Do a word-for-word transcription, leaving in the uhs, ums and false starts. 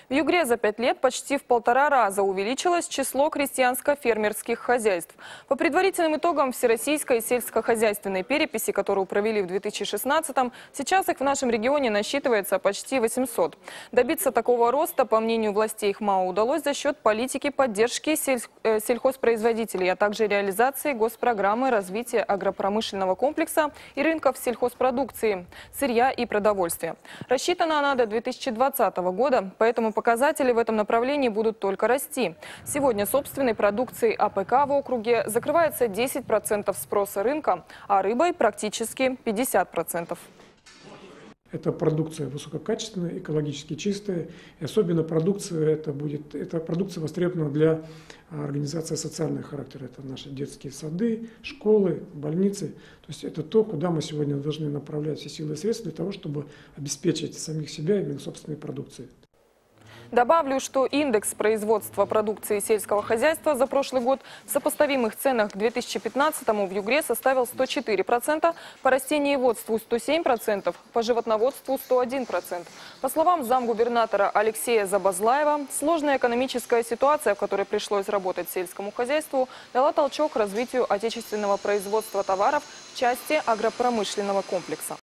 В Югре за пять лет почти в полтора раза увеличилось число крестьянско-фермерских хозяйств. По предварительным итогам Всероссийской сельскохозяйственной переписи, которую провели в две тысячи шестнадцатом, сейчас их в нашем регионе насчитывается почти восемьсот. Добиться такого роста, по мнению властей ХМАО, удалось за счет политики поддержки сель... сельхозпроизводителей, а также реализации госпрограммы развития агропромышленного комплекса и рынков сельхозпродукции, сырья и продовольствия. Рассчитана она до две тысячи двадцатого года, поэтому показатели в этом направлении будут только расти. Сегодня собственной продукцией АПК в округе закрывается десять процентов спроса рынка, а рыбой практически пятьдесят процентов. Это продукция высококачественная, экологически чистая. И особенно продукция, это будет, это продукция востребована для организации социального характера. Это наши детские сады, школы, больницы. То есть это то, куда мы сегодня должны направлять все силы и средства для того, чтобы обеспечить самих себя именно собственной продукцией. Добавлю, что индекс производства продукции сельского хозяйства за прошлый год в сопоставимых ценах к две тысячи пятнадцатому в Югре составил сто четыре процента, по растениеводству сто семь процентов, по животноводству сто один процент. По словам замгубернатора Алексея Забазлаева, сложная экономическая ситуация, в которой пришлось работать сельскому хозяйству, дала толчок развитию отечественного производства товаров в части агропромышленного комплекса.